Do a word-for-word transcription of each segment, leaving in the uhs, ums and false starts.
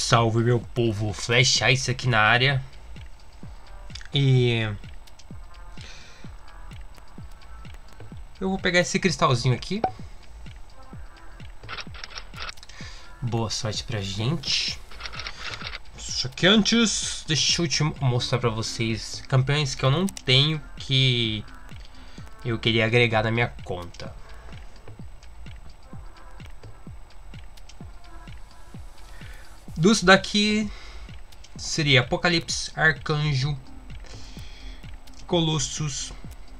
Salve, meu povo, Flash Ice aqui na área. E eu vou pegar esse cristalzinho aqui. Boa sorte pra gente. Só que antes, deixa eu te mostrar pra vocês campeões que eu não tenho, que eu queria agregar na minha conta. Dos daqui seria Apocalipse, Arcanjo, Colossus,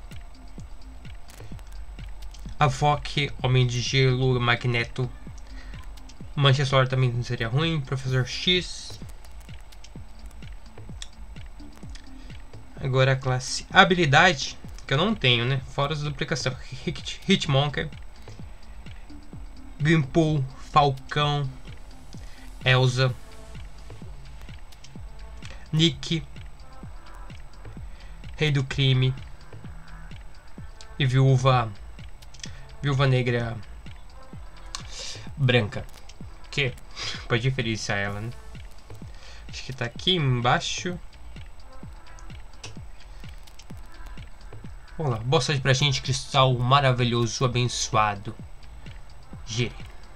Avoque, Homem de Gelo, Magneto, Mancha Solar também não seria ruim, Professor X. Agora a classe habilidade, que eu não tenho, né? Fora as duplicação. Hit, Hitmonger, Grimpool, Falcão, Elsa, Nick, Rei do Crime e Viúva Viúva Negra Branca. Que pode diferenciar ela, né? Acho que tá aqui embaixo. Vamos lá, boa sorte pra gente, cristal maravilhoso, abençoado. Gire.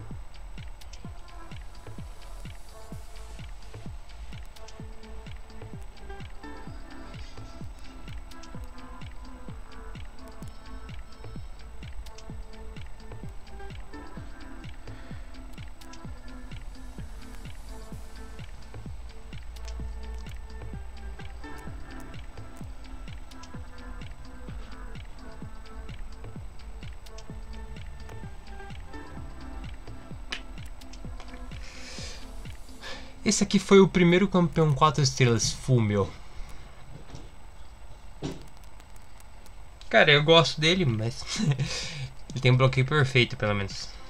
Esse aqui foi o primeiro campeão quatro estrelas full meu. Cara, eu gosto dele, mas ele tem um bloqueio perfeito, pelo menos.